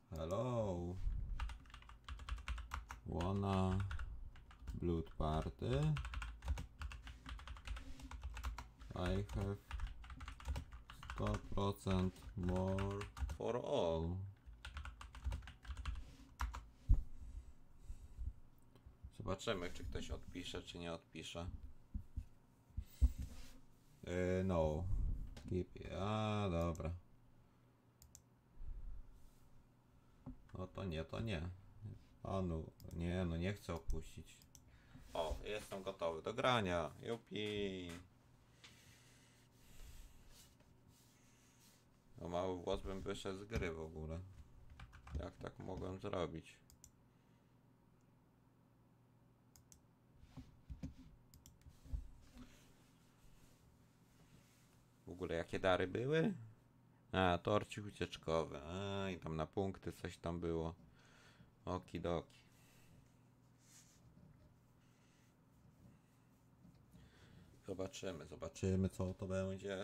Hello. Wanna blood party? I have 100% more for all. Zobaczymy, czy ktoś odpisze, czy nie odpisze. No. Keep it. A, dobra. No to nie, to nie. A no, nie, no nie chcę opuścić. O, jestem gotowy do grania. Jupi. No mały włos bym wyszedł z gry w ogóle. Jak tak mogłem zrobić? W ogóle jakie dary były? A, torcik ucieczkowy. A, i tam na punkty coś tam było. Okidoki. Zobaczymy co to będzie.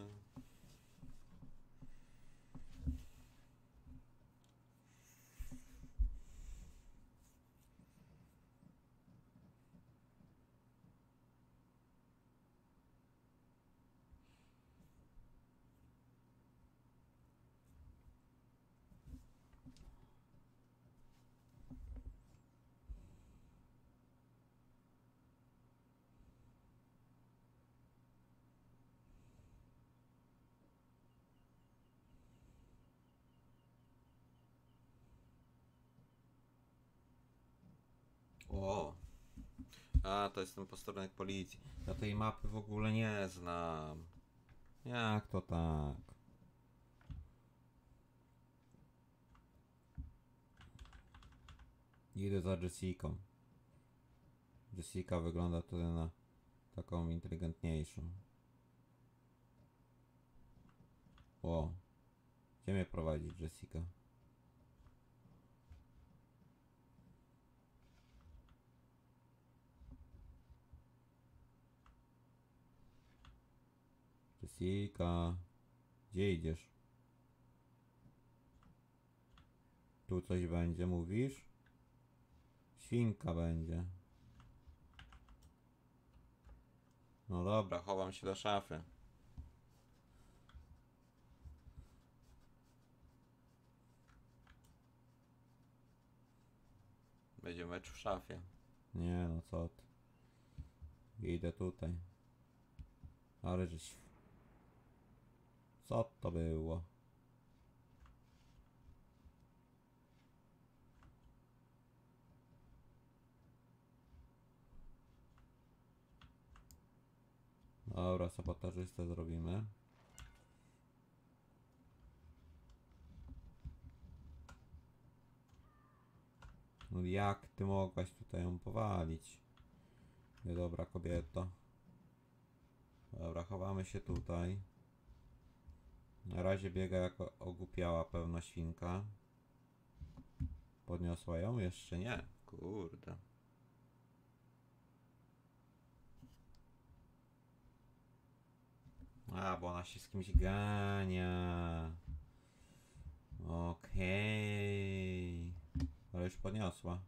O! A, to jest ten posterunek policji. Ja tej mapy w ogóle nie znam. Jak to tak? Idę za Jessiką. Jessica wygląda tutaj na taką inteligentniejszą. O! Gdzie mnie prowadzi Jessica? Jessica, gdzie idziesz? Tu coś będzie, mówisz? Świnka będzie. No dobra, chowam się do szafy. Będzie mecz w szafie. Nie no, co ty. Idę tutaj. Ale żeś... Co to było? Dobra, sabotażystę zrobimy. No jak ty mogłaś tutaj ją powalić? Niedobra kobieto. Dobra, chowamy się tutaj. Na razie biega jako ogłupiała pewna świnka. Podniosła ją? Jeszcze nie. Kurde. A, bo ona się z kimś gania. Okej. Ale już podniosła.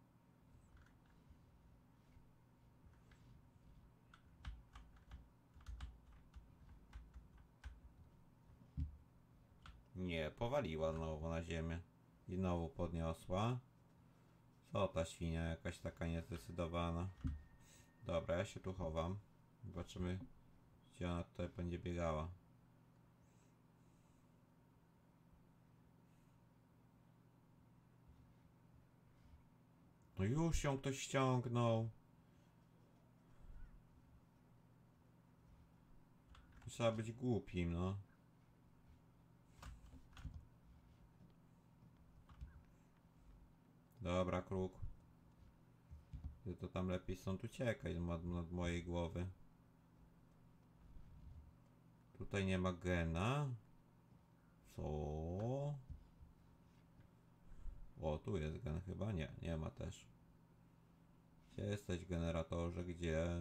Nie, powaliła znowu na ziemię. I znowu podniosła. Co ta świnia jakaś taka niezdecydowana. Dobra, ja się tu chowam. Zobaczymy, gdzie ona tutaj będzie biegała. No już ją ktoś ściągnął. Trzeba być głupim, no. Dobra, kruk. Ty to tam lepiej stąd uciekaj nad mojej głowy. Tutaj nie ma gena. Co? O, tu jest gen chyba? Nie, nie ma też. Gdzie jesteś, generatorze? Gdzie?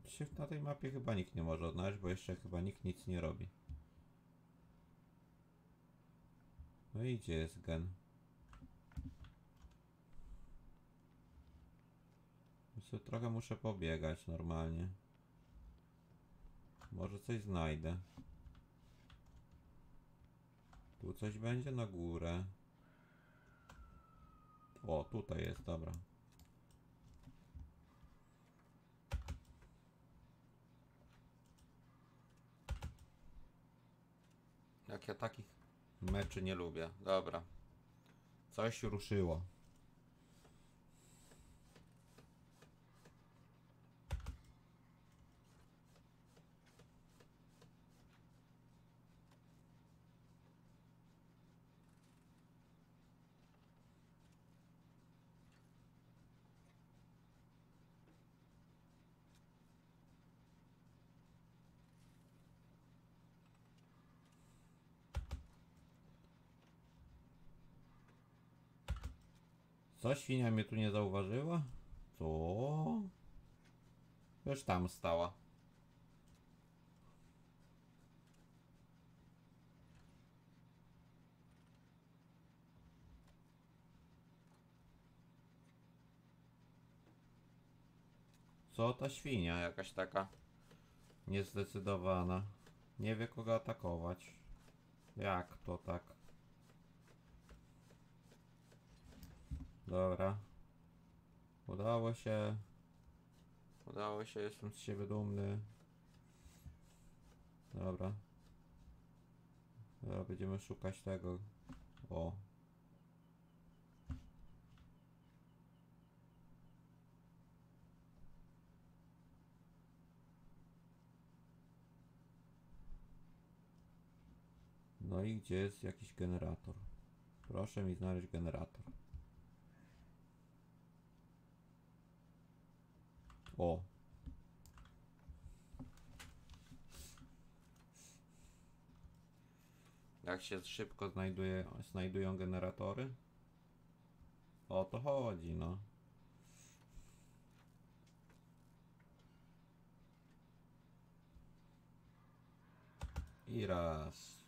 Się na tej mapie chyba nikt nie może odnaleźć, bo jeszcze chyba nikt nic nie robi. No i gdzie jest gen? Więc trochę muszę pobiegać normalnie. Może coś znajdę. Tu coś będzie na górę. O, tutaj jest, dobra. Jak ja takich meczy nie lubię. Dobra. Coś ruszyło. Co, świnia mnie tu nie zauważyła? Co? Już tam stała. Co ta świnia jakaś taka niezdecydowana. Nie wie kogo atakować. Jak to tak? Dobra. Udało się. Udało się, jestem z siebie dumny. Dobra. Teraz będziemy szukać tego. O. No i gdzie jest jakiś generator? Proszę mi znaleźć generator. O. Jak się szybko znajdują generatory? O to chodzi, no. I raz.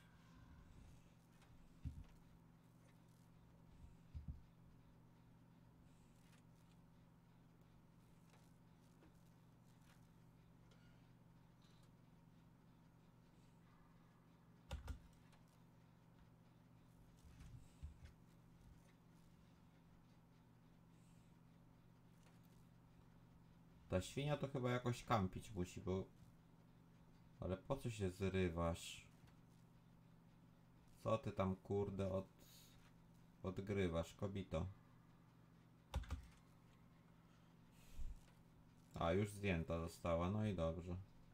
Ta świnia to chyba jakoś kampić musi, bo... Ale po co się zrywasz? Co ty tam kurde odgrywasz, kobito? A, już zdjęta została, no i dobrze.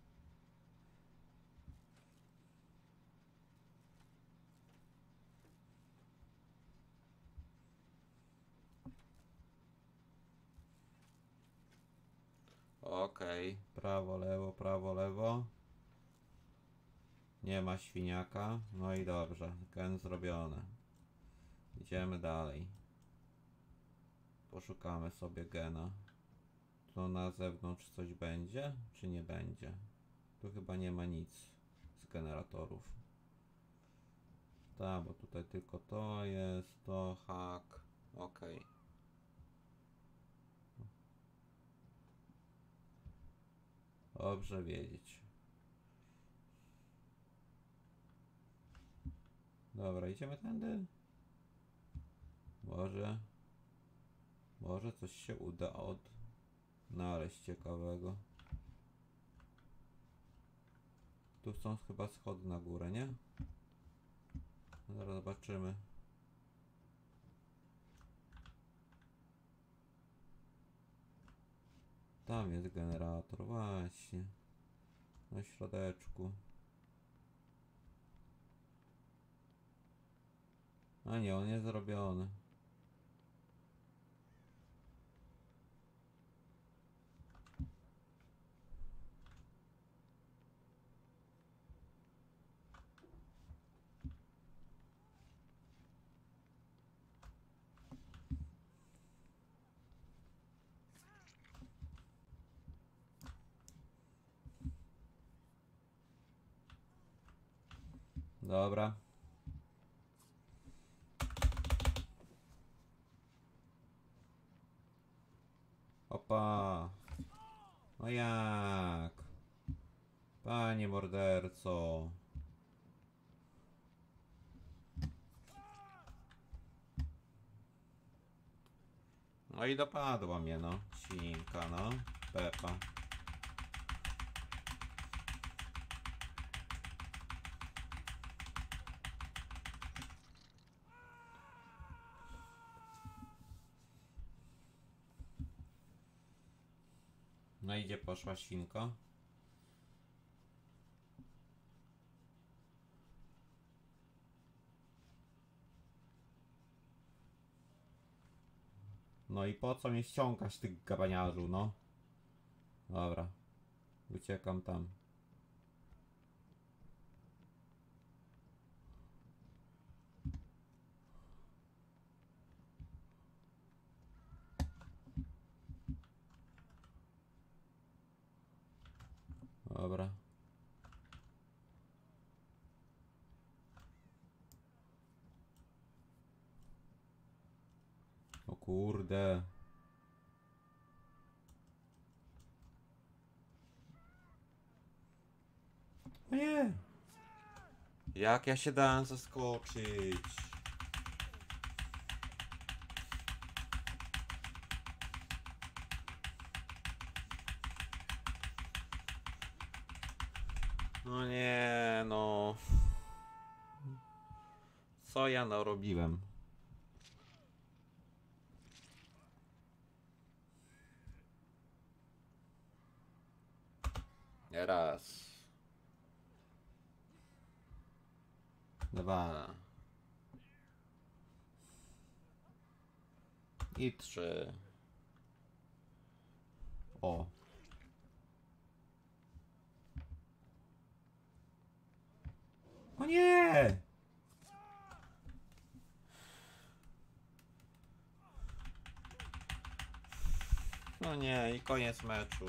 Okej, prawo, lewo. Nie ma świniaka, no i dobrze, gen zrobiony. Idziemy dalej. Poszukamy sobie gena. Tu na zewnątrz coś będzie, czy nie będzie? Tu chyba nie ma nic z generatorów. Tak, bo tutaj tylko to jest, to hak. Okej. Dobrze wiedzieć. Dobra, idziemy tędy. Może coś się uda odnaleźć ciekawego. Tu są chyba schody na górę, nie? Zaraz zobaczymy. Tam jest generator, właśnie. Na środeczku. A nie, on jest zrobiony. Dobra. Opa. No jak? Panie morderco. No i dopadła mnie, no. Świnka, no. Pepa. No i gdzie poszła świnko? No i po co mnie ściągasz, ty gabaniarzu, no? Dobra. Uciekam tam. Dobra. O kurde. O nie! Jak ja się dałem zaskoczyć? No nie, no. Co ja narobiłem? Raz. Dwa. I trzy. O. O nie! No nie, i koniec meczu.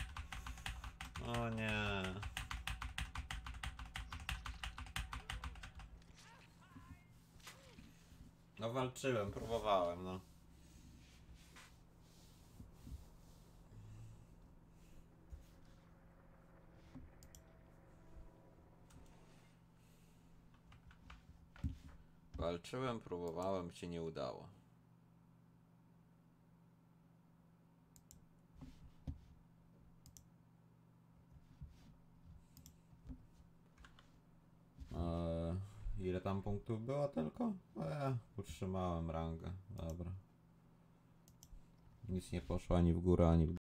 O nie. No walczyłem, próbowałem, no. Walczyłem, próbowałem, się nie udało. Ile tam punktów było tylko? Utrzymałem rangę, dobra. Nic nie poszło ani w górę, ani w dół.